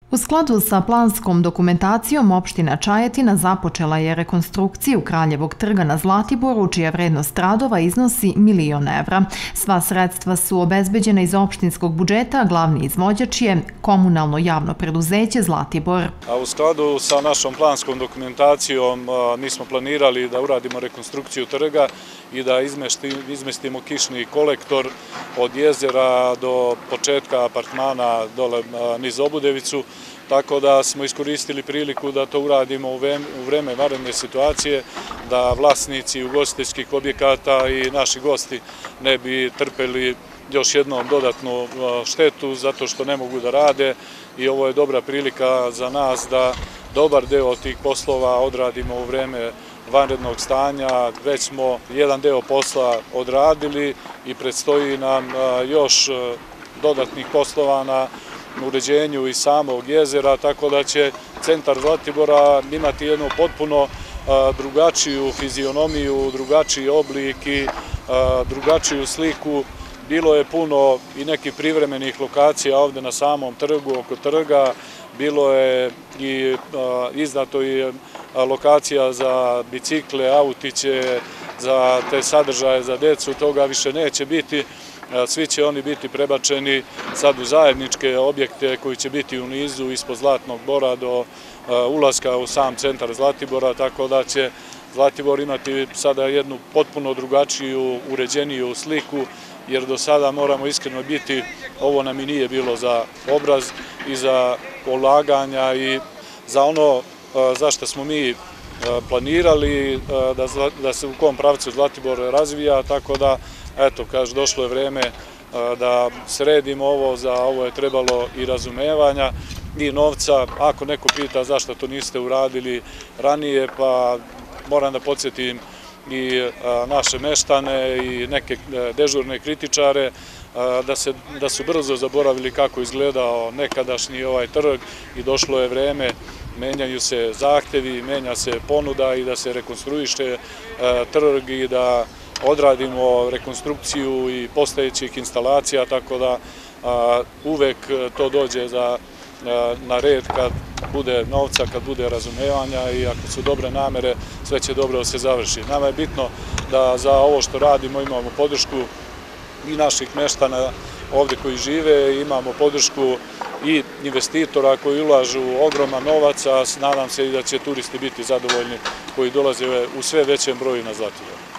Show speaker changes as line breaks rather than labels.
U skladu sa planskom dokumentacijom, opština Čajetina započela je rekonstrukciju Kraljevog trga na Zlatiboru, čija vrednost radova iznosi 1.000.000 evra. Sva sredstva su obezbeđena iz opštinskog budžeta, a glavni izvođač je komunalno javno preduzeće Zlatibor.
U skladu sa našom planskom dokumentacijom mi smo planirali da uradimo rekonstrukciju trga i da izmestimo kišni kolektor od jezera do početka apartmana dole niz Obudevicu, tako da smo iskoristili priliku da to uradimo u vreme vanredne situacije, da vlasnici ugostiteljskih objekata i naši gosti ne bi trpeli još jednom dodatnu štetu zato što ne mogu da rade i ovo je dobra prilika za nas da dobar deo tih poslova odradimo u vreme vanrednog stanja. Već smo jedan deo posla odradili i predstoji nam još dodatnih poslova na uređenju i samog jezera, tako da će centar Zlatibora imati jednu potpuno drugačiju fizionomiju, drugačiji oblik i drugačiju sliku. Bilo je puno i nekih privremenih lokacija ovde na samom trgu, oko trga, bilo je i izdato i lokacija za bicikle, autiće, za te sadržaje za decu, toga više neće biti. Svi će oni biti prebačeni sad u zajedničke objekte koji će biti u nizu ispod Zlatnog Bora do ulaska u sam centar Zlatibora, tako da će Zlatibor imati sada jednu potpuno drugačiju, uređeniju sliku, jer do sada moramo iskreno biti, ovo nam i nije bilo za obraz i za ulaganja i za ono za što smo mi planirali da se u kom pravcu Zlatibor razvija, tako da, eto, kaže, došlo je vreme da sredimo ovo, za ovo je trebalo i razumevanja i novca. Ako neko pita zašto to niste uradili ranije, pa moram da podsjetim i naše meštane i neke dežurne kritičare da su brzo zaboravili kako izgledao nekadašnji ovaj trg i došlo je vreme, menjaju se zahtevi, menja se ponuda i da se rekonstruiše trg i da odradimo rekonstrukciju i postojećih instalacija, tako da uvek to dođe na red kad bude novca, kad bude razumevanja i ako su dobre namere, sve će dobro da se završi. Nama je bitno da za ovo što radimo imamo podršku i naših meštana ovde koji žive, imamo podršku i investitora koji ulažu ogroman novac, a nadam se i da će turisti biti zadovoljni koji dolaze u sve većem broju na Zlatibor.